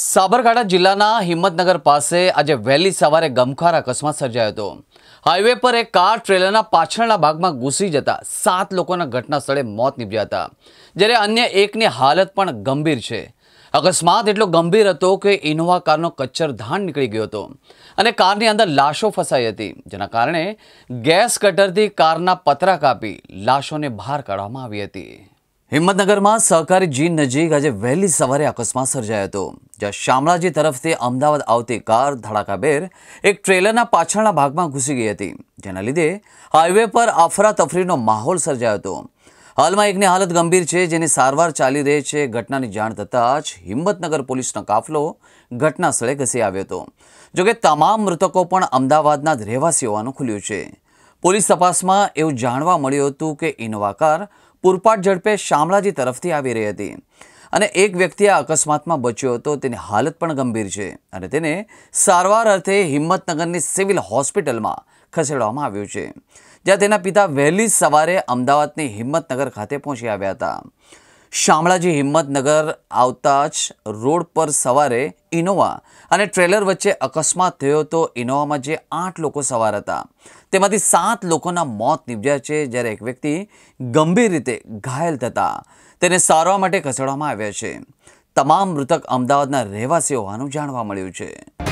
સાબરકાંઠા જિલ્લાના હિંમતનગર પાસે આજે વહેલી સવારે ગમખ્વાર અકસ્માત સર્જાયો હતો। હાઈવે પર એક કાર ટ્રેલરના પાછળના ભાગમાં ઘૂસી જતા 7 લોકોના ઘટના સ્થળે મોત નીપજ્યા હતા, જ્યારે અન્ય એકની હાલત પણ ગંભીર છે। અકસ્માત એટલો ગંભીર હતો કે ઇનોવા કારનો કચ્છરધાન નીકળી ગયો હતો અને કારની અંદર લાશો ફસાઈ હતી, જેના કારણે ગેસ કટરથી કારના પતરા કાપી લાશોને બહાર કાઢવામાં આવી હતી। હિંમતનગરમાં સહકારી જીન નજીક આજે વહેલી સવારે અકસ્માત સર્જાયો હતો, જ્યાં શામળાજી તરફથી અમદાવાદ આવતી કાર ધડાકાભેર એક ટ્રેલરના પાછળના ભાગમાં ઘૂસી ગઈ હતી, જેના લીધે હાઈવે પર અફરાતફરીનો માહોલ સર્જાયો હતો। હાલમાં એકની હાલત ગંભીર છે, જેની સારવાર ચાલી રહી છે। ઘટનાની જાણ થતાં જ હિંમતનગર પોલીસનો કાફલો ઘટના સ્થળે ઘસી આવ્યો હતો। જોકે તમામ મૃતકો પણ અમદાવાદના જ રહેવાસી હોવાનું ખુલ્યું છે। પોલીસ તપાસમાં એવું જાણવા મળ્યું હતું કે ઇનોવા કાર પૂરપાટ ઝડપે શામળાજી તરફથી આવી રહી હતી અને એક વ્યક્તિ આ અકસ્માતમાં બચ્યો હતો। તેની હાલત પણ ગંભીર છે અને તેને સારવાર અર્થે હિંમતનગરની સિવિલ હોસ્પિટલમાં ખસેડવામાં આવ્યો છે, જ્યાં તેના પિતા વહેલી સવારે અમદાવાદની હિંમતનગર ખાતે પહોંચી આવ્યા હતા। શામળાજી હિંમતનગર આવતા જ રોડ પર સવારે ઇનોવા અને ટ્રેલર વચ્ચે અકસ્માત થયો હતો। ઇનોવામાં જે 8 લોકો સવાર હતા, તેમાંથી 7 લોકોના મોત નીપજ્યા છે, જ્યારે એક વ્યક્તિ ગંભીર રીતે ઘાયલ થતા તેને સારવાર માટે ખસેડવામાં આવ્યા છે। તમામ મૃતક અમદાવાદના રહેવાસી હોવાનું જાણવા મળ્યું છે।